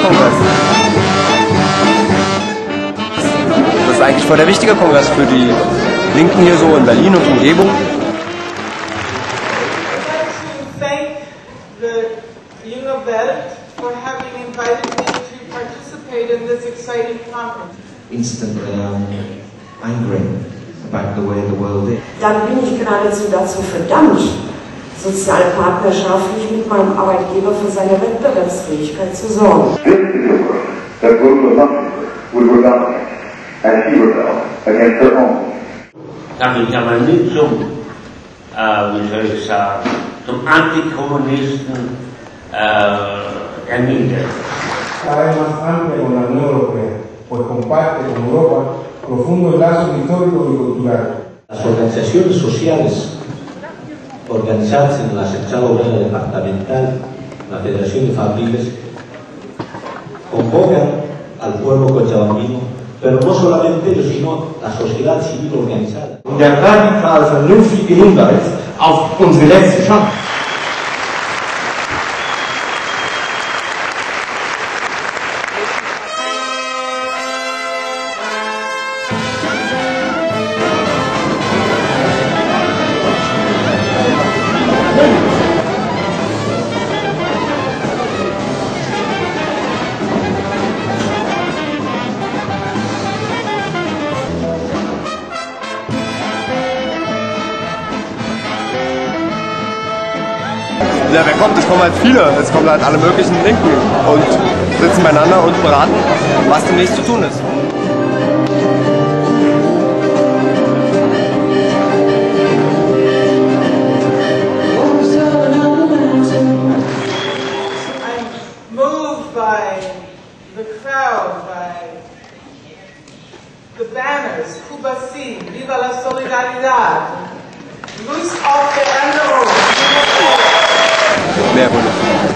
Kongress. Das ist eigentlich voll der wichtige Kongress für die Linken hier so in Berlin und Umgebung. Dann bin ich geradezu dazu verdammt, sozialpartnerschaftlich mit meinem Arbeitgeber für seine Wettbewerbsfähigkeit zu sorgen. Also ich habe nicht zum Antikommunisten ermietet. Cada vez más amplia con la Unión Europea, pues comparte con Europa profundos lazos históricos y culturales. Las organizaciones sociales organizadas en la Central Obrera Departamental, la Federación de Fabriles, convocan al pueblo cochabambino, pero no solamente ellos, sino la sociedad civil organizada. Der radikal vernünftige Hinweis auf unsere letzte Chance. Ja, wer kommt? Es kommen halt viele. Es kommen halt alle möglichen Linken und sitzen beieinander und beraten, was demnächst zu tun ist. I'm moved by the crowd, by the banners, Cuba Sí, Viva la Solidaridad, Luz auf der Änderung. Mehr Wunde.